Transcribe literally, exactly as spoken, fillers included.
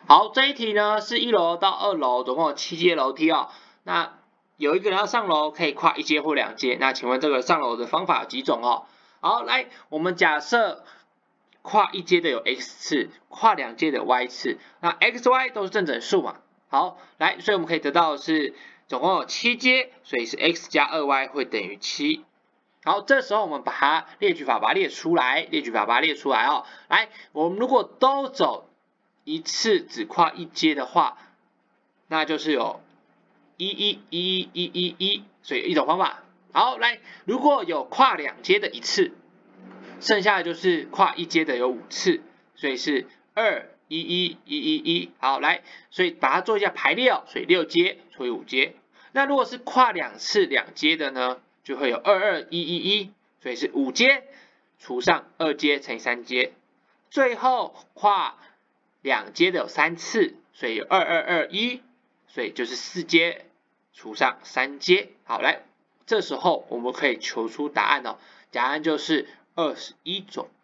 好，这一题呢是一楼到二楼，总共有七阶楼梯哦。那有一个人要上楼，可以跨一阶或两阶。那请问这个上楼的方法有几种哦？好，来，我们假设跨一阶的有 x 次，跨两阶的 y 次，那 x、y 都是正整数嘛。好，来，所以我们可以得到的是总共有七阶，所以是 x 加 二 y 会等于七。好，这时候我们把它列举法把它列出来，列举法把它列出来哦。来，我们如果都走一次只跨一阶的话，那就是有一一一一一一一，所以一种方法。好，来，如果有跨两阶的一次，剩下的就是跨一阶的有五次，所以是二一一一一一。好，来，所以把它做一下排列哦，所以六阶除以五阶。那如果是跨两次两阶的呢，就会有二二一一一，所以是五阶除上二阶乘以三阶。最后跨两阶的有三次，所以有二二二一，所以就是四阶除上三阶。好，来，这时候我们可以求出答案哦，答案就是二十一种。